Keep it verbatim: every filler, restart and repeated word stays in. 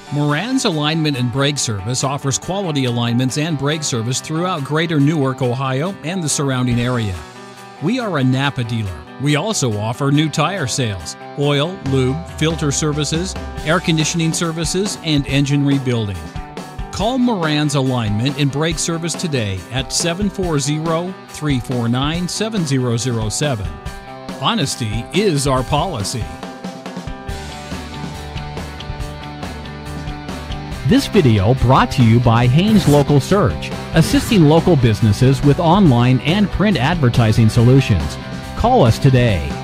Moran's Alignment and Brake Service offers quality alignments and brake service throughout greater Newark, Ohio and the surrounding area. We are a NAPA dealer. We also offer new tire sales, oil, lube, filter services, air conditioning services, and engine rebuilding. Call Moran's Alignment and Brake Service today at seven four zero, three four nine, seven zero zero seven. Honesty is our policy. This video brought to you by Haynes Local Search, assisting local businesses with online and print advertising solutions. Call us today.